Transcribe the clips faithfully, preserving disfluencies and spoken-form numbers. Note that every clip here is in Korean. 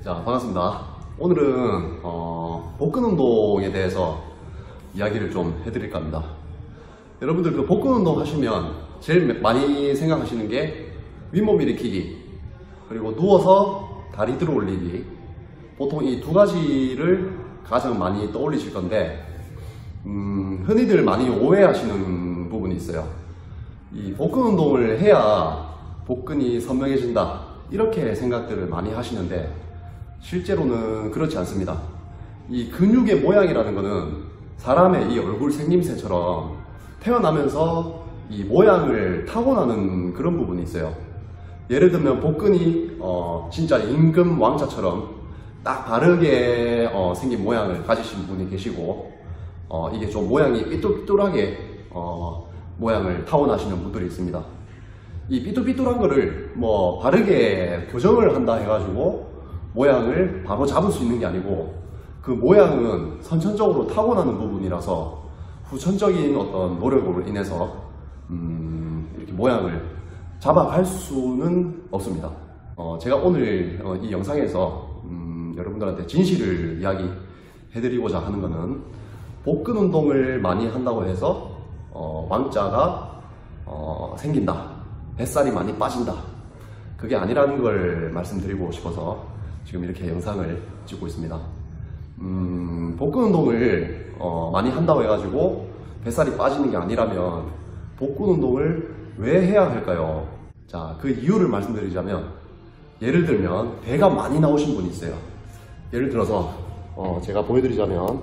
자, 반갑습니다. 오늘은 어, 복근 운동에 대해서 이야기를 좀 해드릴까 합니다. 여러분들 그 복근 운동 하시면 제일 많이 생각하시는 게 윗몸 일으키기, 그리고 누워서 다리 들어 올리기, 보통 이 두 가지를 가장 많이 떠올리실 건데 음, 흔히들 많이 오해하시는 부분이 있어요. 이 복근 운동을 해야 복근이 선명해진다, 이렇게 생각들을 많이 하시는데 실제로는 그렇지 않습니다. 이 근육의 모양이라는 것은 사람의 이 얼굴 생김새처럼 태어나면서 이 모양을 타고나는 그런 부분이 있어요. 예를 들면 복근이 어 진짜 임금 왕자처럼 딱 바르게 어 생긴 모양을 가지신 분이 계시고, 어 이게 좀 모양이 삐뚤삐뚤하게 어 모양을 타고나시는 분들이 있습니다. 이 삐뚤삐뚤한 거를 뭐 바르게 교정을 한다 해가지고 모양을 바로 잡을 수 있는 게 아니고, 그 모양은 선천적으로 타고나는 부분이라서 후천적인 어떤 노력으로 인해서 음 이렇게 모양을 잡아갈 수는 없습니다. 어 제가 오늘 어 이 영상에서 음 여러분들한테 진실을 이야기해드리고자 하는 것은, 복근 운동을 많이 한다고 해서 어 왕자가 어 생긴다, 뱃살이 많이 빠진다, 그게 아니라는 걸 말씀드리고 싶어서 지금 이렇게 영상을 찍고 있습니다. 음, 복근 운동을 어, 많이 한다고 해가지고 뱃살이 빠지는 게 아니라면 복근 운동을 왜 해야 할까요? 자, 그 이유를 말씀드리자면, 예를 들면 배가 많이 나오신 분이 있어요. 예를 들어서 어, 제가 보여드리자면,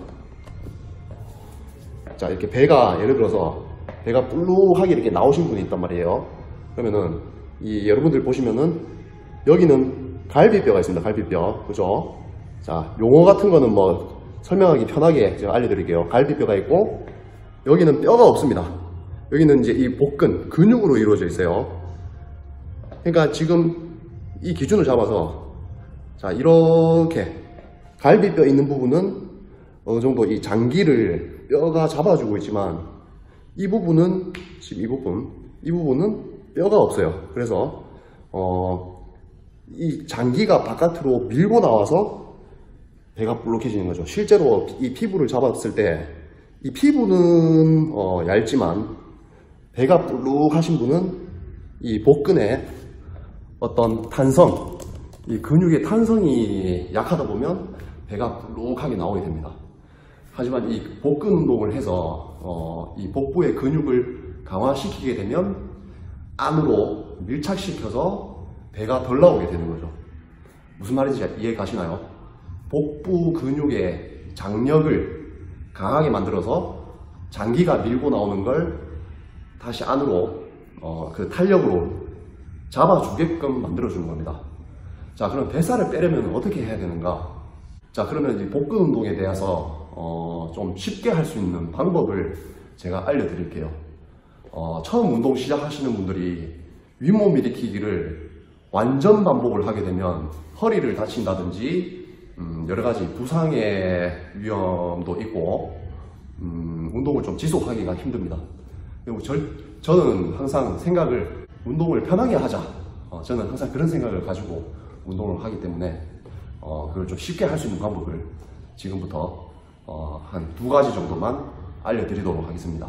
자, 이렇게 배가, 예를 들어서 배가 불룩하게 이렇게 나오신 분이 있단 말이에요. 그러면은 이 여러분들 보시면은 여기는 갈비뼈가 있습니다. 갈비뼈, 그죠? 자, 용어 같은 거는 뭐 설명하기 편하게 제가 알려드릴게요. 갈비뼈가 있고, 여기는 뼈가 없습니다. 여기는 이제 이 복근, 근육으로 이루어져 있어요. 그러니까 지금 이 기준을 잡아서, 자, 이렇게 갈비뼈 있는 부분은 어느 정도 이 장기를 뼈가 잡아주고 있지만, 이 부분은, 지금 이 부분, 이 부분은 뼈가 없어요. 그래서 어, 이 장기가 바깥으로 밀고 나와서 배가 불룩해지는 거죠. 실제로 이 피부를 잡았을 때 이 피부는 어, 얇지만 배가 불룩하신 분은 이 복근에 어떤 탄성, 이 근육의 탄성이 약하다 보면 배가 불룩하게 나오게 됩니다. 하지만 이 복근 운동을 해서 어, 이 복부의 근육을 강화시키게 되면 안으로 밀착시켜서 배가 덜 나오게 되는 거죠. 무슨 말인지 이해 가시나요? 복부 근육의 장력을 강하게 만들어서 장기가 밀고 나오는 걸 다시 안으로 어, 그 탄력으로 잡아주게끔 만들어주는 겁니다. 자, 그럼 뱃살을 빼려면 어떻게 해야 되는가? 자, 그러면 이 복근 운동에 대해서 어, 좀 쉽게 할 수 있는 방법을 제가 알려드릴게요. 어, 처음 운동 시작하시는 분들이 윗몸 일으키기를 완전 반복을 하게 되면 허리를 다친다든지 음, 여러가지 부상의 위험도 있고 음, 운동을 좀 지속하기가 힘듭니다. 그리고 저, 저는 항상 생각을, 운동을 편하게 하자, 어, 저는 항상 그런 생각을 가지고 운동을 하기 때문에 어, 그걸 좀 쉽게 할 수 있는 방법을 지금부터 어, 한 두 가지 정도만 알려드리도록 하겠습니다.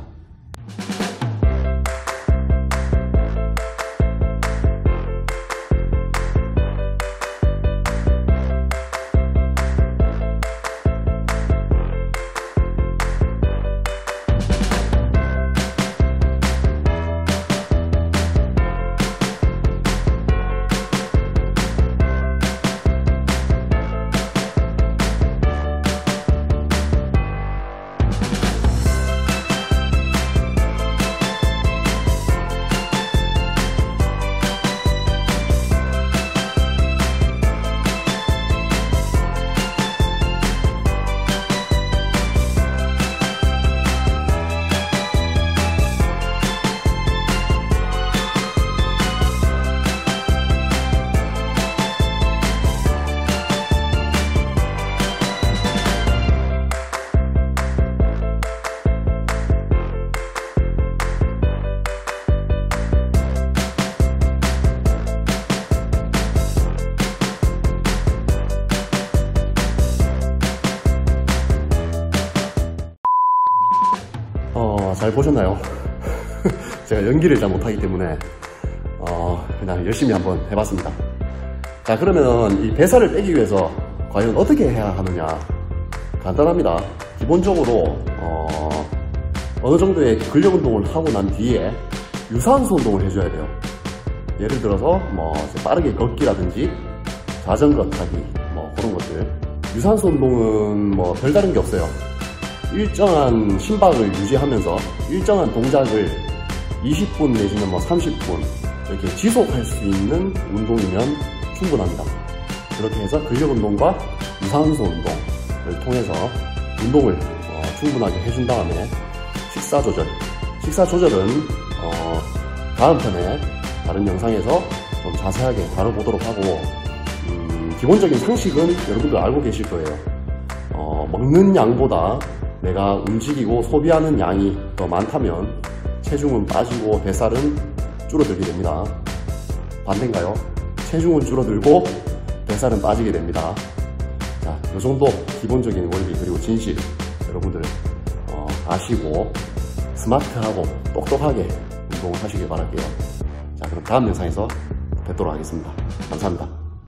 잘 보셨나요? 제가 연기를 잘 못하기 때문에 어, 그냥 열심히 한번 해봤습니다. 자, 그러면 이 뱃살을 빼기 위해서 과연 어떻게 해야 하느냐? 간단합니다. 기본적으로 어, 어느 정도의 근력 운동을 하고 난 뒤에 유산소 운동을 해줘야 돼요. 예를 들어서 뭐 빠르게 걷기라든지 자전거 타기 뭐 그런 것들. 유산소 운동은 뭐 별다른 게 없어요. 일정한 심박을 유지하면서 일정한 동작을 이십 분 내지는 뭐 삼십 분 이렇게 지속할 수 있는 운동이면 충분합니다. 그렇게 해서 근력 운동과 유산소 운동을 통해서 운동을 어, 충분하게 해준 다음에 식사 조절. 식사 조절은 어, 다음 편에 다른 영상에서 좀 자세하게 다뤄보도록 하고, 음, 기본적인 상식은 여러분들 알고 계실 거예요. 어, 먹는 양보다 내가 움직이고 소비하는 양이 더 많다면 체중은 빠지고 뱃살은 줄어들게 됩니다. 반대인가요? 체중은 줄어들고 뱃살은 빠지게 됩니다. 자, 이 정도 기본적인 원리 그리고 진실 여러분들 어, 아시고 스마트하고 똑똑하게 운동을 하시길 바랄게요. 자, 그럼 다음 영상에서 뵙도록 하겠습니다. 감사합니다.